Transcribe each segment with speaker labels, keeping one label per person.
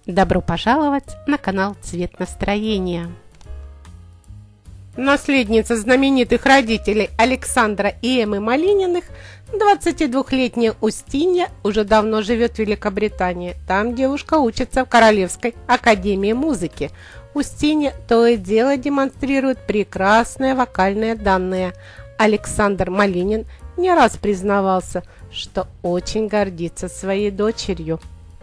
Speaker 1: Добро пожаловать на канал Цвет настроения. Наследница знаменитых родителей Александра и Эммы Малининых, 22-летняя Устинья уже давно живет в Великобритании. Там девушка учится в Королевской академии музыки. Устинья то и дело демонстрирует прекрасные вокальные данные. Александр Малинин не раз признавался, что очень гордится своей дочерью.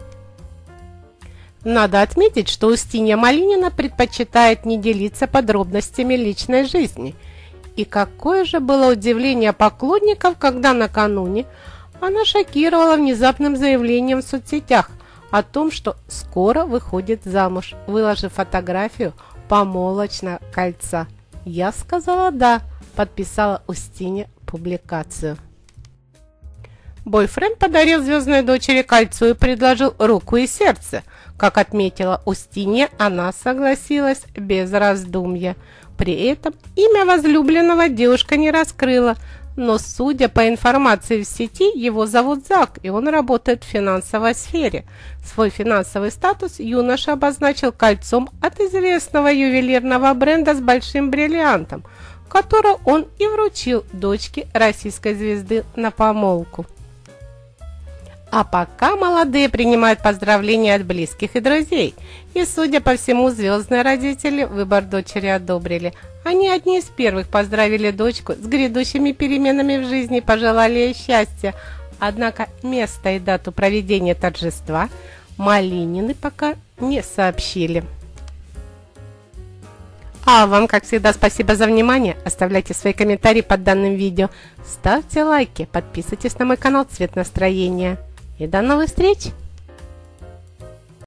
Speaker 1: Надо отметить, что Устинья Малинина предпочитает не делиться подробностями личной жизни. И какое же было удивление поклонников, когда накануне она шокировала внезапным заявлением в соцсетях о том, что скоро выходит замуж, выложив фотографию помолвочного кольца. «Я сказала да», – подписала Устинья публикацию. Бойфренд подарил звездной дочери кольцо и предложил руку и сердце. Как отметила Устинья, она согласилась без раздумья. При этом имя возлюбленного девушка не раскрыла, но, судя по информации в сети, его зовут Зак, и он работает в финансовой сфере. Свой финансовый статус юноша обозначил кольцом от известного ювелирного бренда с большим бриллиантом, который он и вручил дочке российской звезды на помолвку. А пока молодые принимают поздравления от близких и друзей. И, судя по всему, звездные родители выбор дочери одобрили. Они одни из первых поздравили дочку с грядущими переменами в жизни, пожелали ей счастья. Однако место и дату проведения торжества Малинины пока не сообщили. А вам, как всегда, спасибо за внимание. Оставляйте свои комментарии под данным видео. Ставьте лайки, подписывайтесь на мой канал Цвет настроения. И до новых встреч!